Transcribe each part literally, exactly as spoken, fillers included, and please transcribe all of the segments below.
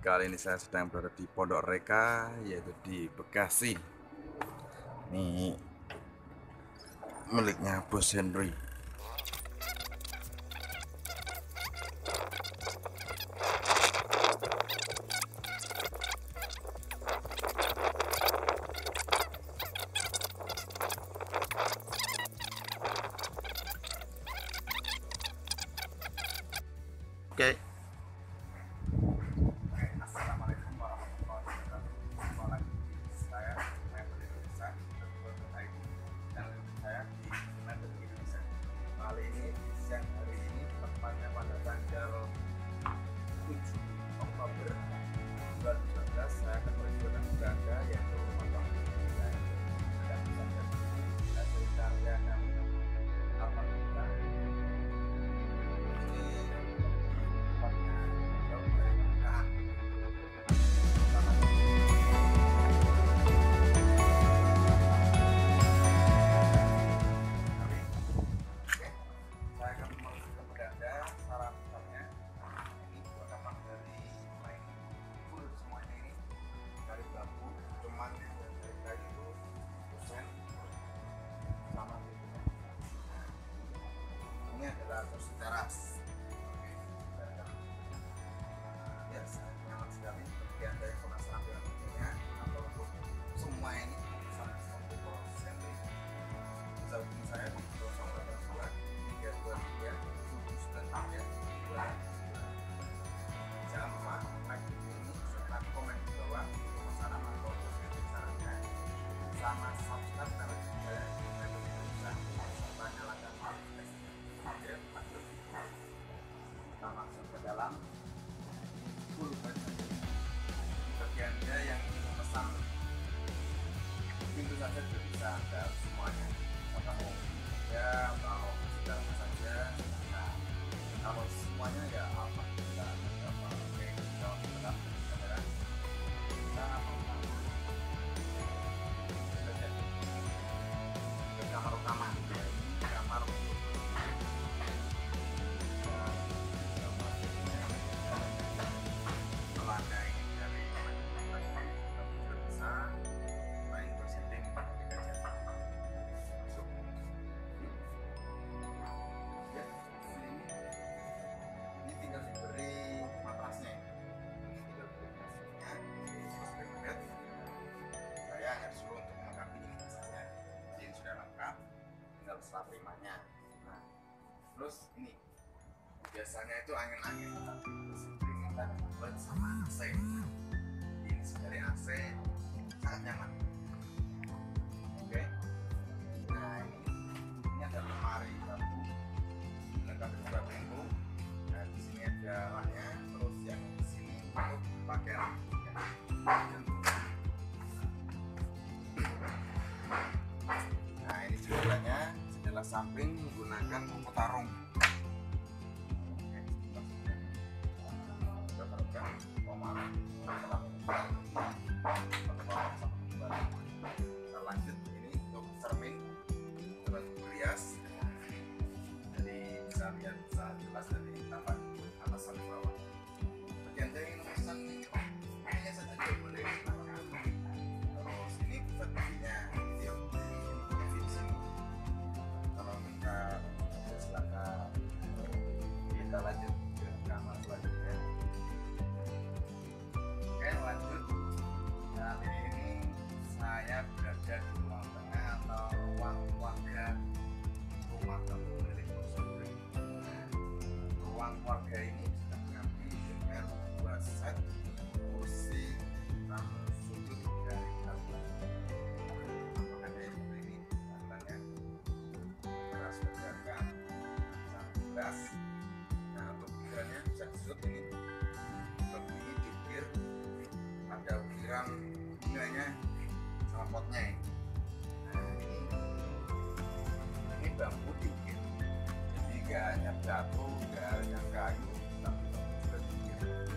Kali ini saya sedang berada di Pondok Reka, yaitu di Bekasi. Ini miliknya Bos Henry. Oke. Assalamualaikum warahmatullahi wabarakatuh. Saya Member Indonesia dan saya di Member Indonesia. Kali ini siang hari ini tepatnya pada tanggal tujuh Oktober dua ribu sembilan belas saya akan berjualan berada yaitu rumah bangun saya akan bisa hasil karya kami apa kita ini adalah kursi teras. Ya, sangat nyaman sekali. Bagi Anda yang penasaran dengan bentuknya atau untuk semua ini sama seperti Bos Henry, bisa hubungi saya di nol satu dua tiga dua tiga tujuh sembilan tiga dua. Jangan lupa like video ini serta komen di bawah pemesanan atau sarannya, sama subscribe channel saya dan bisa serta nyalakan notifikasi. Oke, lanjut. Kita masuk ke dalam. Bagi Anda yang ingin memesan pintu saja sudah bisa Anda semuanya, atau mau ya atau segala saja. Nah, kalau semuanya ya apa kita apa oke kalau tetap kamera kita apa ke kamar utama ya, ini kamar untuk Belanda ini dari sudah bisa main bersetting pakai gadget. Masuk. Ya, ini ini tinggal diberi matrasnya. Ini tinggal diberi matrasnya. Ini bed. Saya hanya disuruh untuk melengkapi ini saja. Jadi ini sudah lengkap. Tinggal setelah terimanya. Nah, terus ini biasanya itu angin-angin terus kita buat sama A C. Ini dari A C sangat nyaman. Oke. Nah ini ini ada lemari bambu lengkap juga pintu. Nah di sini ada laknya, terus yang di sini untuk pakaian. Ya. Nah ini jendelanya, jendela samping menggunakan buku tarung. Kita lanjut ini untuk cermin terus rias, jadi bisa lihat bisa jelas dari tampak atas sampai bawah. Bagi Anda yang ingin pesan ini saja juga boleh. Terus ini buat videonya video di sini. Kalau kita silakan kita lanjut ke kamar selanjutnya. Oke lanjut. Kali ini saya berada di ruang tengah atau ruang keluarga rumah kampung milik Bos Henry. Ruang keluarga ini sudah dilengkapi dengan dua set kursi tamu sudut dari tabung. Makanya seperti ini tampilannya. Teras berjalan sangat jelas. Nah untuk pikirannya bisa disudut ini. Untuk ini dikir ada ukiran bunganya sama potnya ini. Nah ini ini bambu diukir, jadi gak hanya batu, gak hanya kayu, tapi juga diukir.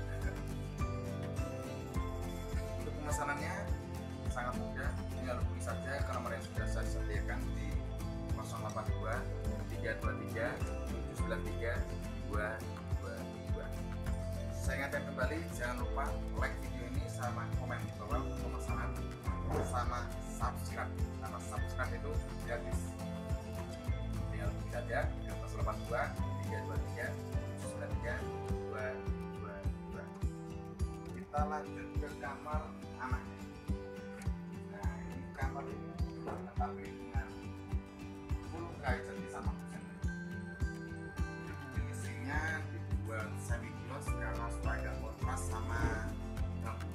Untuk pemesanannya sangat mudah, tinggal hubungi saja ke nomor yang sudah saya sediakan di nol delapan dua tiga dua tiga tujuh sembilan tiga dua dua dua. Saya ingatkan ingatkan kembali, jangan lupa like video ini sama komen di bawah pemesanan sama subscribe, karena subscribe itu gratis. Tinggal klik saja di atas delapan dua tiga dua tiga tujuh sembilan tiga dua dua dua. Kita lanjut ke kamar anaknya. Nah, ini kamar ini tetapi dengan full kayu jati sama kusen. Finishingnya dibuat semi gloss karena supaya nggak kontras sama lampu.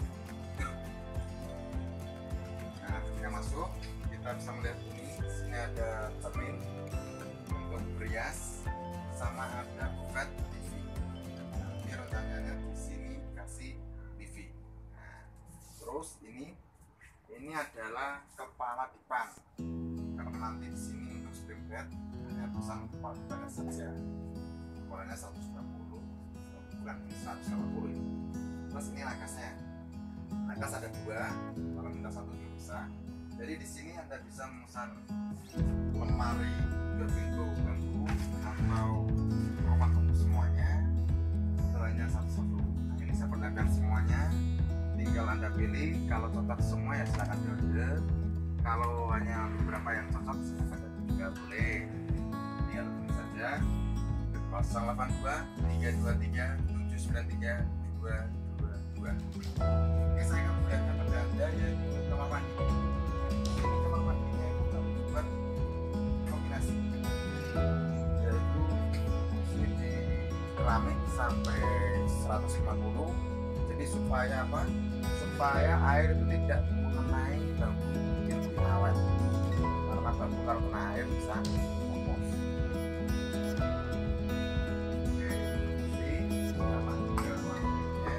Nah, ketika masuk kita bisa melihat ini, sini ada cermin untuk berias sama ada buffet T V. Nah, ini rencananya di sini kasih T V. Nah, terus ini ini adalah kepala dipan, karena nanti di sini untuk spring bed hanya pasang kepala dipannya saja. Kepalanya seratus dua puluh, bukan seratus delapan puluh ini. Terus ini nakasnya. Nakas ada dua, kalau minta satu juga bisa. Jadi di sini Anda bisa memesan lemari dua pintu bambu atau rumah tunggu semuanya. Harganya satu-satu. Nah, ini saya perkenalkan semuanya. Tinggal Anda pilih, kalau cocok semua ya silahkan diorder. Kalau hanya beberapa yang cocok silahkan juga boleh. Tinggal pilih saja nol delapan dua tiga dua tiga tujuh sembilan tiga dua dua dua. Oke, saya akan memperlihatkan pada Anda yaitu kamar mandi. Ini kamar mandinya itu kami buat kombinasi, yaitu sini di keramik sampai seratus lima puluh. Jadi supaya apa? Supaya air itu tidak mengenai bambu, jadi lebih awet. Karena bambu kalau kena air bisa kompos. Oke, ini sama juga ruangannya.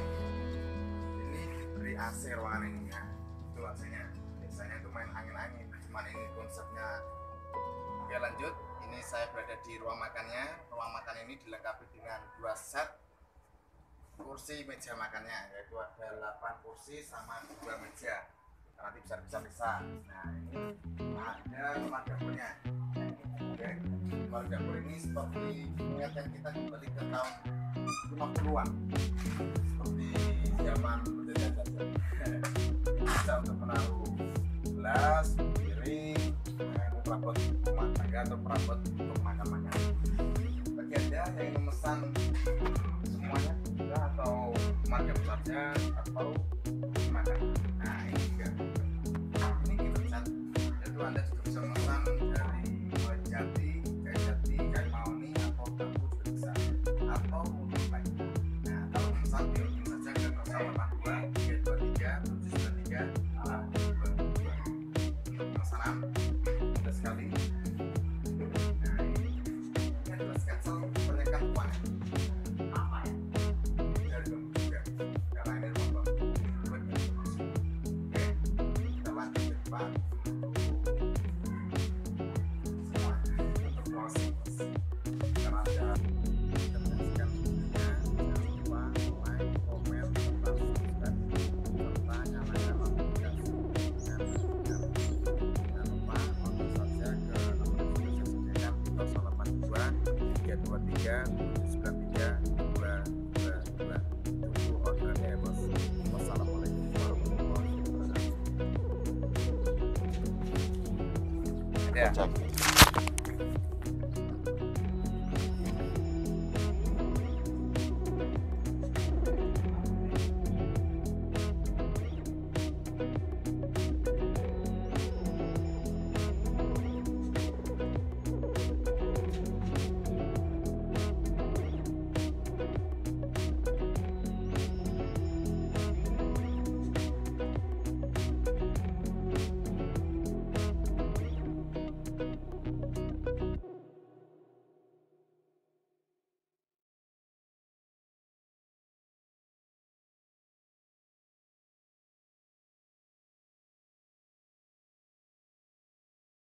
Ini beri A C ruangan ini ya. Itu A C-nya. Biasanya itu main angin-angin, cuman ini konsepnya. Oke, lanjut. Ini saya berada di ruang makannya. Ruang makan ini dilengkapi dengan dua set kursi meja makannya, yaitu ada delapan kursi sama dua meja, nanti bisa bisa-bisa. Nah, ini ada kamar dapurnya. Oke, kamar dapur ini seperti mengingatkan kita kembali ke tahun lima puluhan, seperti zaman penjajah saja. Bisa untuk menaruh gelas, piring, nah, ini perabot rumah tangga atau perabot untuk makan-makan. Bagi Anda yang ingin memesan semuanya juga atau market saja atau makan, nah ini juga ini kita bisa, jadi Anda juga bisa memesan dari kayu jati, kayu jati, kayu mahoni atau bambu juga bisa, atau untuk lain. Nah, kalau memesan pilih saja ke nol delapan dua tiga dua tiga tujuh sembilan tiga dua dua dua. Untuk pemesanan mudah sekali. Nah, ini ini adalah sketsa penyekat uangnya. Ya.